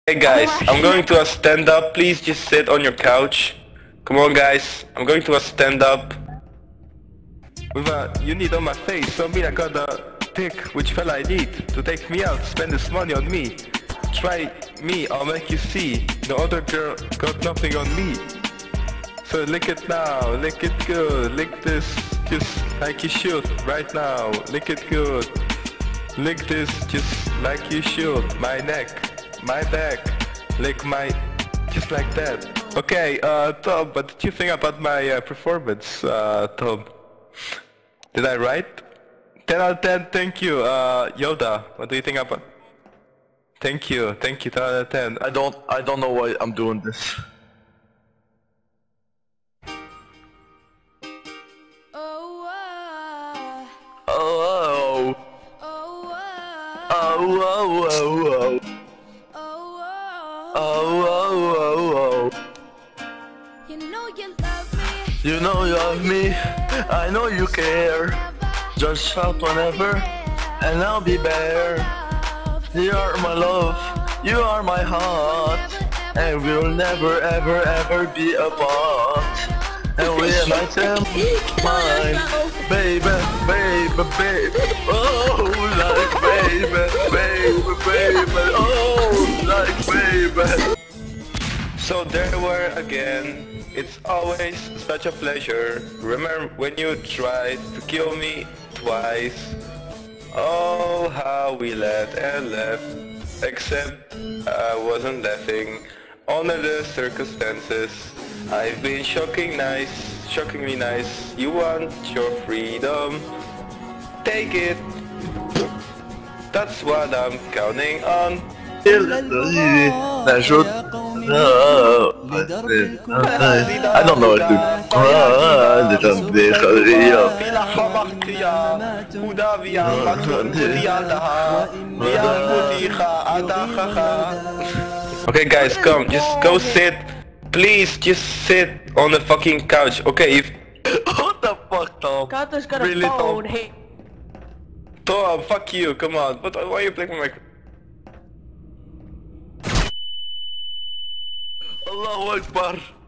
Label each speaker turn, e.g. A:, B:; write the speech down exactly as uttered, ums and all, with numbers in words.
A: Hey guys, I'm going to a stand up. Please just sit on your couch. Come on guys, I'm going to a stand up. With a unit on my face, so me I gotta pick which fella I need to take me out, spend this money on me. Try me, I'll make you see. No other girl got nothing on me. So lick it now, lick it good, lick this just like you should right now. Lick it good, lick this just like you should. My neck, my back, lick my, just like that. Okay, uh, Tom, what did you think about my uh, performance, uh, Tom? Did I write? ten out of ten, thank you, uh, Yoda, what do you think about? Thank you, thank you, ten out of ten.
B: I don't, I don't know why I'm doing this. Oh, oh, oh, oh, oh, oh, oh, oh. You know you love me. You know you love me. I know you care. Just shout whenever, and I'll be there. You are my love. You are my heart, and we'll never, ever, ever be apart. And we are night and mine, baby, baby, baby. Oh, like baby, baby, baby. Oh, like baby.
A: So there we were again. It's always such a pleasure. Remember when you tried to kill me twice? Oh, how we laughed and laughed. Except I wasn't laughing. Under the circumstances, I've been shocking nice, shockingly nice. You want your freedom? Take it. That's what I'm counting on.
B: I don't know what to do.
A: Okay guys, come, just go sit. Please, just sit on the fucking couch. Okay, if...
B: What the fuck, Tom?
C: Kato's got a
B: Really,
C: phone,
B: Tom?
C: hey.
A: Tom, fuck you, come on. But why are you playing with my...
B: Allahu Akbar.